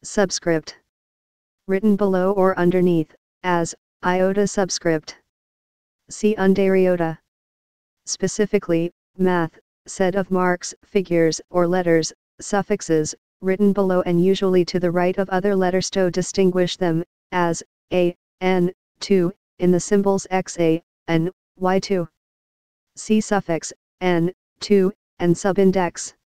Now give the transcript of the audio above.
Subscript. Written below or underneath, as, iota subscript. See underiota. Specifically, math, set of marks, figures, or letters, suffixes, written below and usually to the right of other letters to distinguish them, as, a, n, 2, in the symbols xa, and y2. See suffix, n, 2, and subindex.